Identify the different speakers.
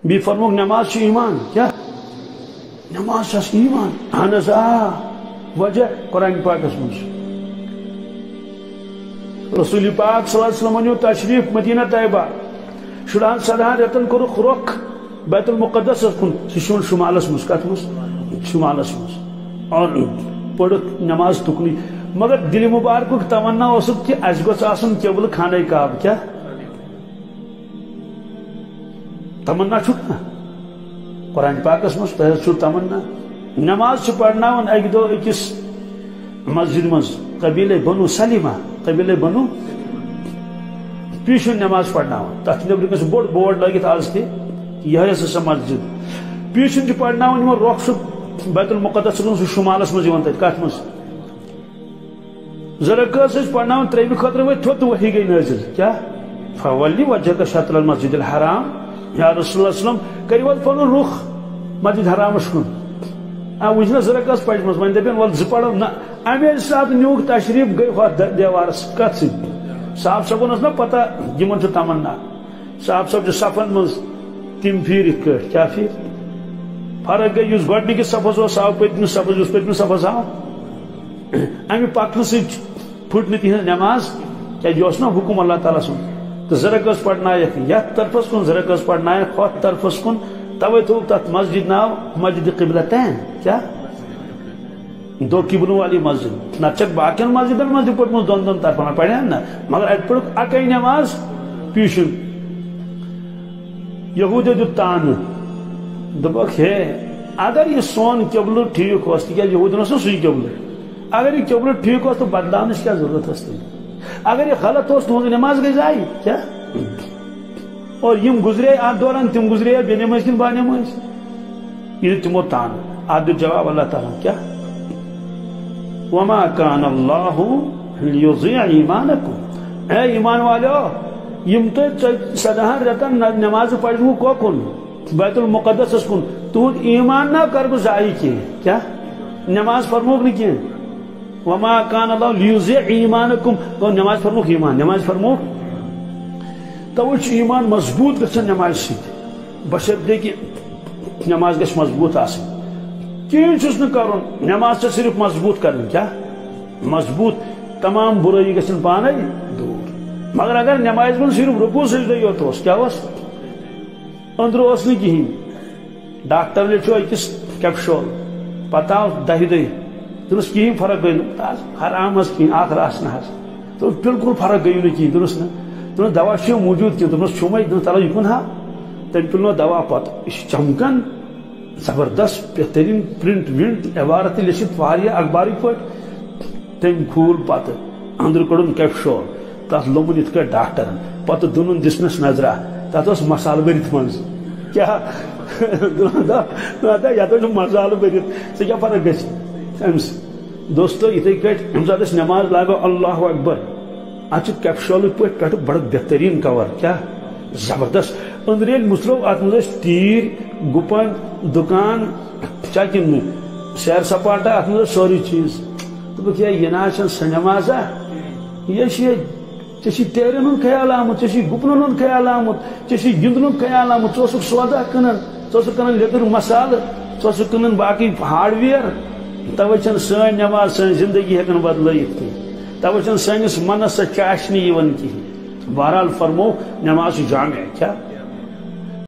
Speaker 1: be فرموک نماز چھ ایمان کیا نماز چھ ایمان اہنس وجہ قرآن پاک مجھ رسول پاک صلی اللہ علیہ وسلم ونیو تشریف مدینہ طیبہ شران سدہان رتن کورک رخ بیت المقدس کن سہ شمالس مز کت مز شمالس مز اور پڑھ نماز تکنی مگر دل مبارک تمنا کہ اس گوژھ آسن قبل خانہ کعبہ کیا تمنا چھک نا قرآن پاکس مز تہ تمنا نماز پڑھناون اکہ دو اکس مسجد مز قبیلہ بنو سلیمہ قبیلہ بنو پیشن نماز پڑھناون تک نبر بوڑ بورڈ لگت آز تہ یہ سا مسجد پیشن پڑھناون رخ بیت المقدس سہ شمالس مز کت مز زرکس پڑھناون تریم خطر وہ تھوت وحی گئی نازل کیا فولی وجهك شطر المسجد الحرام یا رسول اللہ وسلم کریو پن رخ مسجد حرام کن وچنا زرکس پڑھ مز ون دپن ول ز پڑھو نا امے سات نیوک تشریف گئی ہو دیوارس کت سی صاحب صاحب نا پتہ یمن چھ تمنا صاحب صاحب صفن مز تم پھر کٹ کیا پھر فرق گئی اس گڈنکس صفس آو پتمس صفس اس پتمس صفس آو امہ پکن ست پھٹ تہذ نماز کیا نا حکم اللہ تعالیٰ سن تو زرکس پڑھنائک یت طرفس کن زرکس پڑھنائک ہت طرفس کن توے تھو تت مسجد ناو مسجد قبلتین کیا دو قبلوں والی مسجد نہ چک باقین مسجدن مز پڑھمس دون دون طرفن پڑھن نا مگر ات پڑھ اکی نماز پیشن یہود دیت تان دپک ہے اگر یہ سون قبل ٹھیک ہوس تک یہود نس سی قبل اگر یہ قبل ٹھیک ہوس تو بدلاونس کیا ضرورت اس اگر یہ غلط ہوس تو نماز گئی ضائع کیا اور یم گزرے ات دوران تم گزرے بے نماز کن با نماز یہ تمو تان اد جواب اللہ تعالیٰ کیا وما كان الله ليضيع ایمانکم اے ایمان والو یم تو سدہن رتن نماز پڑھو کوکن بیت المقدس کن تہد ایمان نہ کر بہ ضائع کی کیا نماز فرموک نہ کی وما كان الله ليضيع ایمانکم تو نماز فرموک ایمان نماز فرموک تو ایمان مضبوط گھن نماز ست بشرطے کہ نماز گھ مضبوط آسن کہین چھس نہ کرن نماز سے صرف مضبوط کرن کیا مضبوط تمام برائی گھن پانے دور مگر اگر نماز من صرف رکوع سجدہ یوت اس کیا اس اندر اس نہیں کہین ڈاکٹر نے چھو اکس کیپشول پتہ 10 دہ درست کہین فرق گئی حرام اس کہین آخر آسنا تو بالکل فرق گئی نہ کہین درست نا تو دوا چھ موجود کی تو چھومے تعالیٰ یکن ہا تم تلو دوا پتہ یہ چمکن زبردست بہترین پرنٹ ونٹ عبارت لچھت واریاہ اخباری پہ تم کھول پتہ اندر کڑن کیپشول تس لومن ات کٹ ڈاکٹر پتہ دنن دسنس نظرہ تت اس مسالہ برت من کیا یت مسالہ برت کیا فرق گھس دوستو اتھے کٹ یم سات نماز لاگو اللہ اکبر ات کیپشول پہ بڑا بہترین کور کیا زبردست اندر یل مسلو ات مز تیر گپن دکان چکن سیر سپاٹا ات مز سوری چیز دپک یہ نا سہ نمازا یہ تیرن ہند خیال آمت گپنن ہند خیال آمت گندن خیال آمت ثک سودا کنن ثک لیدر مسالہ ثک کنن باقی ہارڈ ویئر توے چھ سن نماز سن زندگی ہیکن بدلائت کی توے چھ سنس منس سہ چاشنی یوان کی بہرحال فرمو نماز جامع کیا